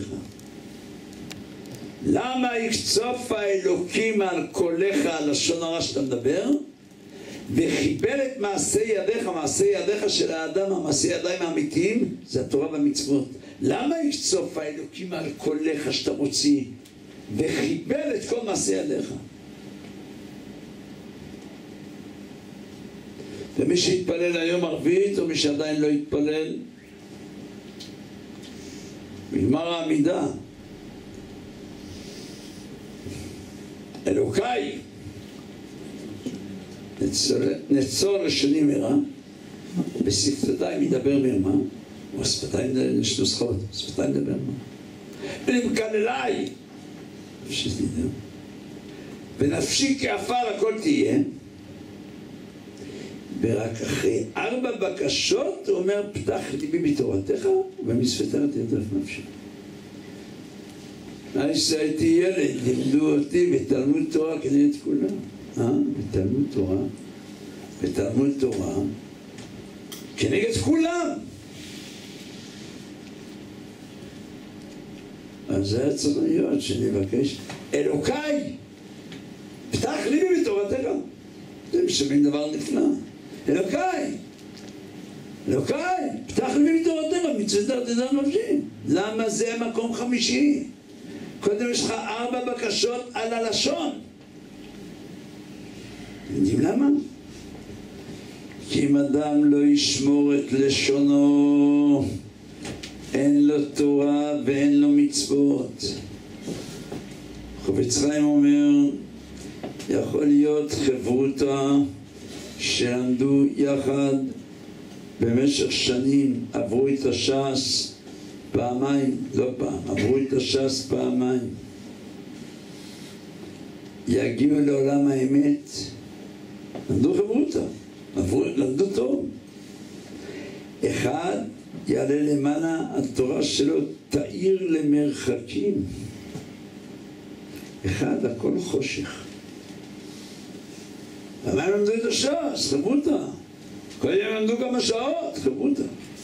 למה יקצוף האלוקים על קולך, על לשון הרע שאתה מדבר, וחיבל את מעשה ידיך? מעשה ידיך של האדם, המעשה ידיים האמיתיים, זה התורה והמצוות. למה יקצוף האלוקים על קולך שאתה מוציא, וחיבל את כל מעשה ידיך? ומי שהתפלל היום ערבית, או מי שעדיין לא התפלל, בגמר העמידה, אלוקיי, נצור לשוני מרע, בשפתותיי מדבר מרמה, או שפתיים יש נוסחות, שפתיים מדבר מרמה, ולמקלליי, ונפשי כעפר הכל תהיה. ורק אחרי 4 בקשות הוא אומר, פתח ליבי בתורתך ובמשפטך תרדוף נפשי. הייתי ילד, לימדו אותי בתלמוד תורה כדי את כולם. בתלמוד תורה כנגד כולם. אז זה היה צריך להיות שנבקש, אלוקיי, פתח ליבי בתורתך. זה משמעים דבר נפלא. אלוקיי, אלוקיי, פתח ליבי בתורתך, מצוות דעת נפשי. למה זה מקום חמישי? קודם יש לך 4 בקשות על הלשון. יודעים למה? כי אם אדם לא ישמור את לשונו, אין לו תורה ואין לו מצוות. חפץ חיים אומר, יכול להיות חברותה שעמדו יחד במשך שנים, עברו את הש"ס פעמיים, לא פעם, עברו את הש"ס פעמיים, יגיעו לעולם האמת, למדו חברותה, למדו טוב. אחד יעלה למעלה, התורה שלו תאיר למרחקים. אחד, הכל חושך. אבל הם למדו את הש"ס, חברותה. כל יום למדו כמה שעות, חברותה.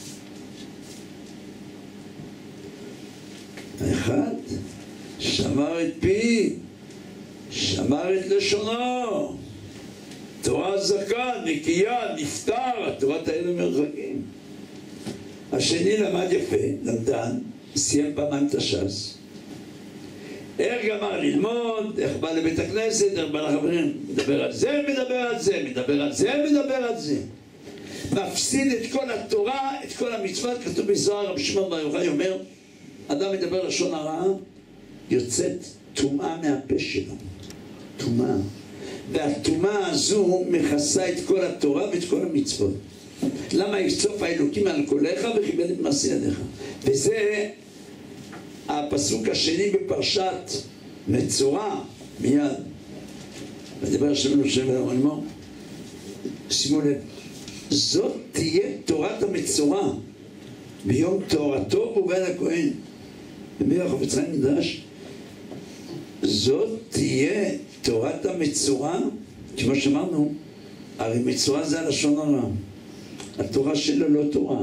האחד שמר את פיו, שמר את לשונו, תורה זכה, נקייה, נפטר, התורת האלה מרחקים. השני למד יפה, למדן, סיים פעמיים את הש"ס. איך גמר ללמוד, איך בא לבית הכנסת, איך בא לחברים, מדבר על זה, מדבר על זה, מדבר על זה, מדבר על זה. מפסיד את כל התורה, את כל המצוות. כתוב בזוהר, רבי שמעון בר יוחאי אומר, אדם מדבר לשון הרע, יוצאת טומאה מהפה שלו. טומאה. והטומאה הזו מכסה את כל התורה ואת כל המצוות. למה יפצוף האלוקים על קולך וכיבד את מעשי ידיך? וזה הפסוק השני בפרשת מצורע, מיד. ודבר השם אלוהים ואמור, שימו לב, זאת תהיה תורת המצורע ביום תורתו ובן הכהן. ומי החפץ חיים מדרש, זאת תהיה תורת המצורע, כמו שאמרנו, הרי מצורע זה הלשון הרע. התורה שלו לא תורה.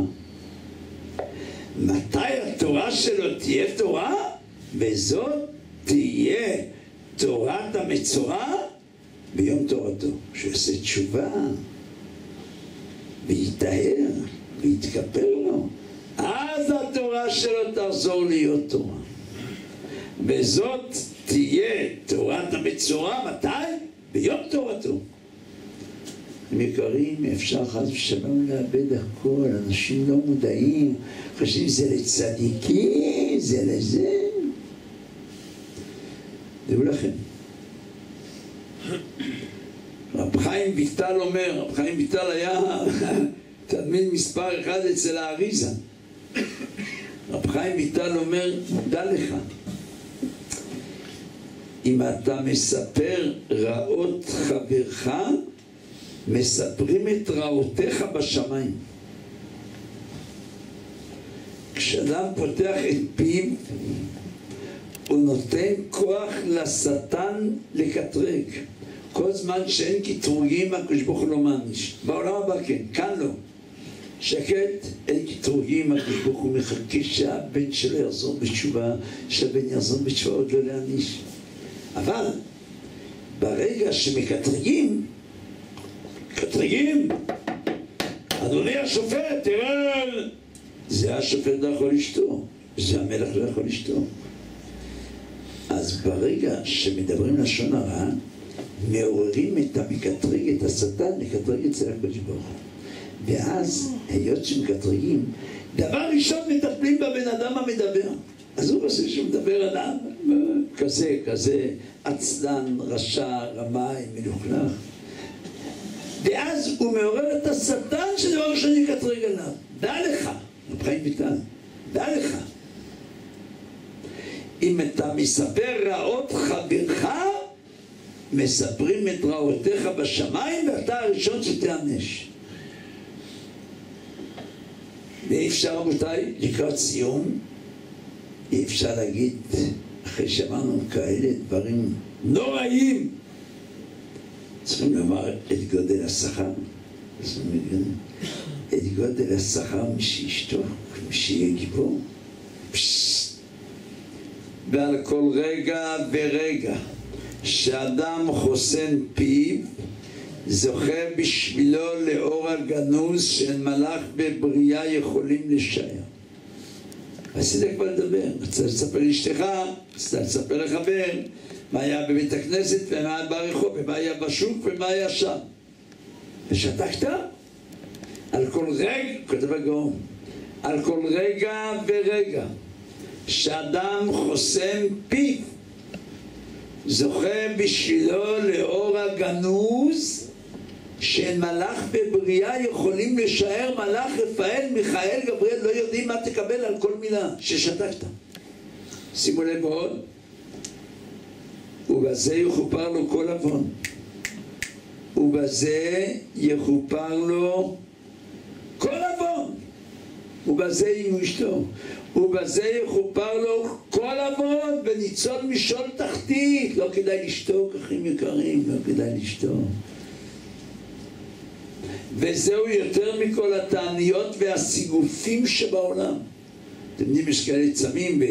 מתי התורה שלו תהיה תורה? וזאת תהיה תורת המצורע ביום תורתו. שיעשה תשובה ויתאר ויתכפר לו, אז התורה שלו תחזור להיות תורה. וזאת תהיה תורת המצורע. מתי? ביום תורתו. יקרים, אפשר חס ושלום לאבד הכל. אנשים לא מודעים, חושבים זה לצדיקים, זה לזה. דעו לכם, רב חיים ויטל אומר, רב חיים ויטל היה תלמיד מספר 1 אצל האריזה. רב חיים ויטל אומר, דע לך, אם אתה מספר רעות חברך, מספרים את רעותיך בשמיים. כשאדם פותח את פיו, הוא נותן כוח לשטן לקטרג. כל זמן שאין קטרוגים, הקדוש ברוך הוא לא מעניש. בעולם הבא כן, כאן לא. שקט, אין קטרוגים, הקדוש ברוך הוא מחכה שהבן שלו יחזור בתשובה, שהבן יחזור בתשובה עוד לא להעניש. אבל ברגע שמקטרגים, אדוני השופט, תראה, זה השופט לא יכול לשתור, זה המלך לא יכול לשתור. אז ברגע שמדברים לשון הרע, מעוררים את המקטרג, את השטן, לקטרג אצל הקדוש ברוך הוא. ואז, היות שמקטרגים, דבר ראשון מטפלים בבן אדם המדבר. אז הוא חושב שהוא מדבר עליו כזה, עצלן, רשע, רמאי, מלוכלך. ואז הוא מעורר את השטן שדבר ראשון יקטרג עליו. דע לך, רב חיים ויטל, דע לך, אם אתה מספר רעות חברך, מספרים את רעותיך בשמיים, ואתה הראשון שתענש. ואי אפשר, רבותיי, לקראת סיום, אי אפשר להגיד, אחרי שאמרנו כאלה דברים נוראים, צריכים לומר את גודל השכר. אז הוא מבין את גודל השכר משאשתו, שיהיה גיבור. ועל כל רגע ורגע שאדם חוסן פיו, זוכה בשבילו לאור הגנוז של מלאך בבריאה יכולים לשער. עשית כבר לדבר, רצית לספר לאשתך, רצית לספר לחבר, מה היה בבית הכנסת ומה היה ברחוב ומה היה בשוק ומה היה שם. ושתקת? על כל רגע, כותב הגאון, על כל רגע ורגע שאדם חוסם פיו, זוכה בשבילו לאור הגנוז של מלאך בבריאה יכולים לשער. מלאך רפאל, מיכאל, גבריאל לא יודעים מה תקבל על כל מילה ששתקת. שימו לב עוד, ובזה יכופר לו כל עוון, ובזה יכופר לו כל עוון, ובזה עם אשתו, ובזה יכופר לו כל עוון וניצול משול תחתית. לא כדאי לשתוק, אחים יקרים, לא כדאי לשתוק. וזהו יותר מכל התעניות והסיגופים שבעולם. אתם יודעים, יש כאלה צמים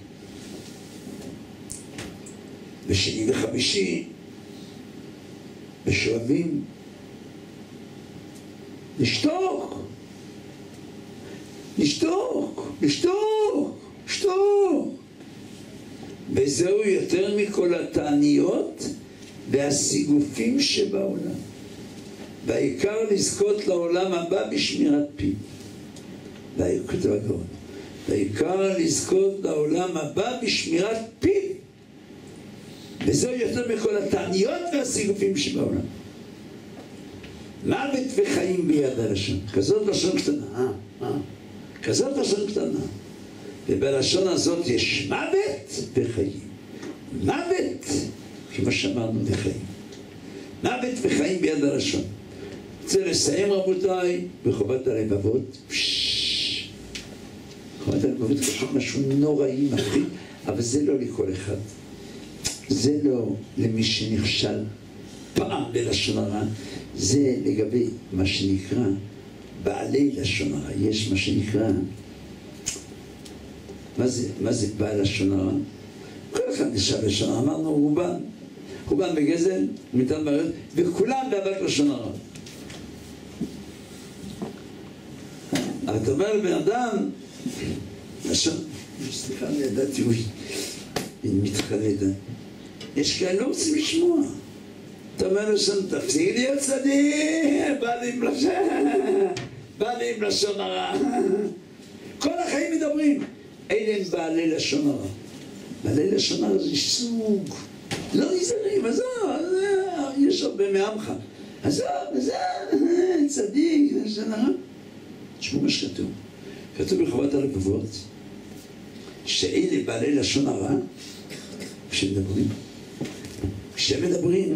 בשני וחמישי ושואבים לשתוק, לשתוק, לשתוק, לשתוק. וזהו יותר מכל התעניות והסיגופים שבעולם. והעיקר לזכות לעולם הבא בשמירת פיו. והעיקר לזכות לעולם הבא בשמירת פיו. וזהו יותר מכל התעניות והסיגופים שבעולם. מוות וחיים ביד הלשון. כזאת לשון קטנה. כזאת לשון קטנה. ובלשון הזאת יש מוות וחיים. מוות, כמו שאמרנו, וחיים. מוות וחיים ביד הלשון. רוצה לסיים, רבותיי, בחובת הלבבות. חובת הלבבות פשוט משהו נוראי, מפחיד, אבל זה לא לכל אחד. זה לא למי שנכשל פעם בלשון הרע. זה לגבי מה שנקרא בעלי לשון הרע. יש מה שנקרא, מה זה בעל לשון הרע? כל אחד נשאר לשון הרע. אמרנו רובן בגזל, מטען בעיות, וכולם באבק לשון הרע. אבל אתה אומר לבן אדם, סליחה, אני ידעתי, היא מתחלדת. יש כאלה לא רוצים לשמוע. אתה אומר לשון, תפסיק להיות צדיק, בא לי עם לשון הרע. כל החיים מדברים. אלה הם בעלי לשון הרע. בעלי לשון הרע זה סוג. לא נזהרים, עזוב, יש הרבה מעמך. עזוב, צדיק, לשון הרע. תשמעו מה שכתוב. כתוב בחובת הלבבות, שאלה בעלי לשון הרע, כשמדברים,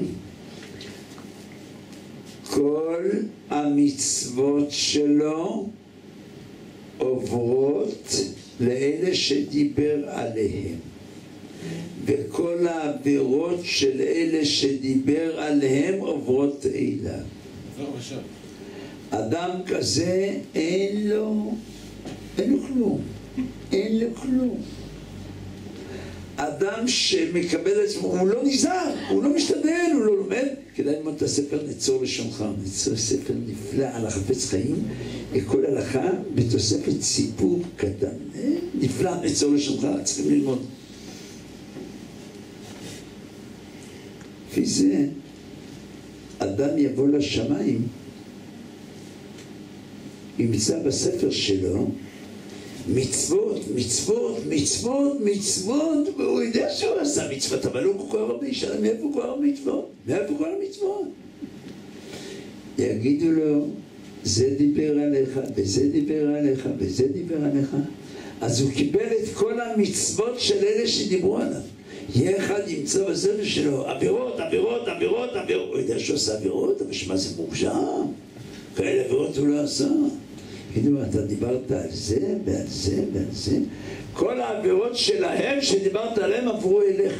כל המצוות שלו עוברות לאלה שדיבר עליהם, וכל העבירות של אלה שדיבר עליהם עוברות אליו. אדם כזה אין לו כלום. אין לו כלום. אדם שמקבל את עצמו, הוא לא נזהר, הוא לא משתדל, הוא לא לומד. כדאי ללמוד את הספר נצור לשונך. נצור ספר נפלא על החפץ חיים, כל הלכה בתוספת סיפור קטן. נפלא, נצור לשונך, צריכים ללמוד. לפי זה, אדם יבוא לשמיים, ימצא בספר שלו מצוות, מצוות, מצוות, מצוות, והוא יודע שהוא עשה מצוות, אבל הוא כל הרבה ישאל, מאיפה כל המצוות? מאיפה כל המצוות? יגידו לו, זה דיבר עליך, וזה דיבר עליך, וזה דיבר עליך. אז הוא קיבל את כל המצוות של אלה שדיברו עליו. יהיה אחד ימצא בספר שלו, עבירות, עבירות, עבירות, עבירות. הוא יודע שהוא עשה עבירות, אבל שמה זה מורשע? כאלה עבירות הוא לא עשה. כאילו, אתה דיברת על זה ועל זה ועל זה. כל העבירות שלהם שדיברת עליהם עברו אליך.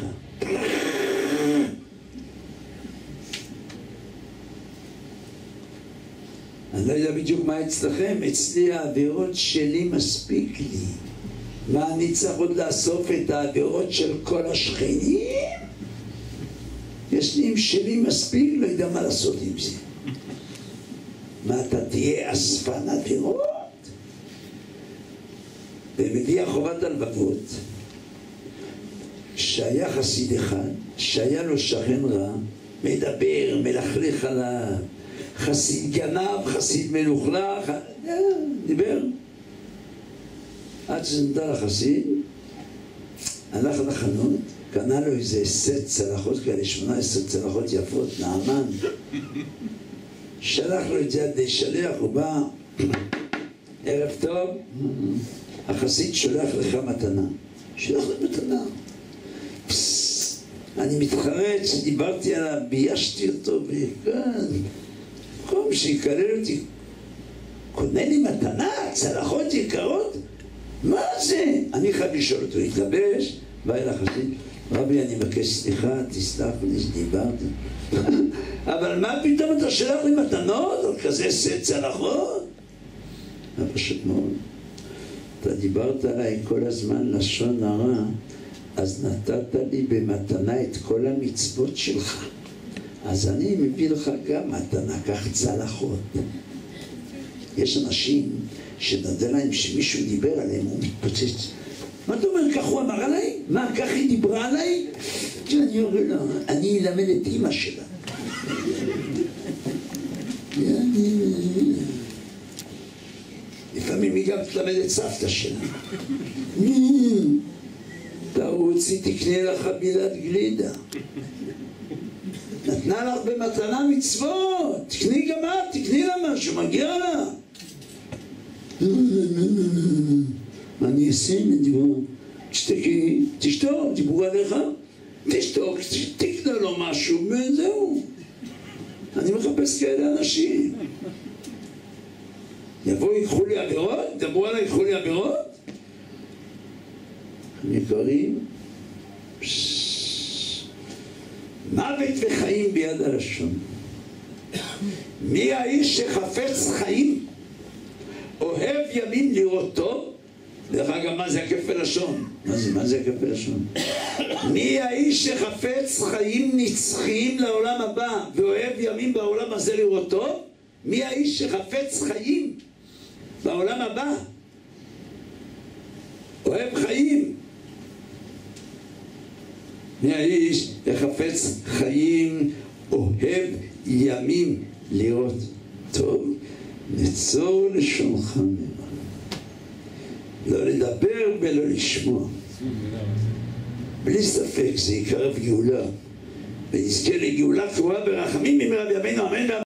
אני לא יודע בדיוק מה אצלכם, אצלי העבירות שלי מספיק לי. מה אני צריך עוד לאסוף את העבירות של כל השכנים? יש לי עם שלי מספיק, לא יודע מה לעשות עם זה. מה, אתה תהיה אספן עבירות? ומביא חובת הלבבות, שהיה חסיד אחד, שהיה לו שכן רע, מדבר, מלכלך עליו, חסיד גנב, חסיד מלוכלך, דיבר. עד שנדע לחסיד, הלך לחנות, קנה לו איזה סט צלחות כאלה, 18 צלחות יפות, נעמן. שלח לו את זה עד שלח, הוא בא, ערב טוב, החסיד שולח לך מתנה. שולח לי מתנה. אני מתחרט שדיברתי עליו, ביישתי אותו, וכאן, במקום שיקלל אותי, קונה לי מתנה, צלחות יקרות? מה זה? אני חייב לשאול אותו, התלבש, בא אל החסיד, רבי, אני מבקש סליחה, תסלח לי שדיברתי. אבל מה פתאום אתה שלח לי מתנות על כזה סט צלחות? פשוט מאוד. אתה דיברת עליי כל הזמן לשון הרע, אז נתת לי במתנה את כל המצוות שלך. אז אני מביא לך גם מתנה, קח צלחות. יש אנשים שנדע להם שמישהו דיבר עליהם, הוא מתפוצץ. מה אתה אומר, כך הוא אמר עליי? מה, כך היא דיברה עליי? אני אומר לה, אני אלמד את אמא שלה. לפעמים היא גם תלמד את סבתא שלה. תרוצי, תקנה לך חבילת גלידה. נתנה לך במתנה מצוות, תקני גם את, תקני לה משהו, מגיע לה. מה אני אעשה? תשתקי, תשתוק, דיברו עליך, תשתוק, תקנה לו משהו, וזהו. אני מחפש כאלה אנשים. יבואו, ייקחו לי עבירות, דברו עליי, ייקחו לי עבירות. יקרים, מוות וחיים ביד הלשון. מי האיש שחפץ חיים, אוהב ימים לראות טוב? דרך אגב, מה זה הכפל לשון? מה זה הכפל לשון? מי האיש שחפץ חיים נצחיים לעולם הבא ואוהב ימים בעולם הזה לראות טוב? מי האיש שחפץ חיים בעולם הבא? אוהב חיים. מי האיש שחפץ חיים אוהב ימים לראות טוב? נצור לשונך ממנו, לא לדבר ולא לשמוע. בלי ספק זה יקרב גאולה ונזכה לגאולה קרובה ברחמים במהרה בימינו אמן.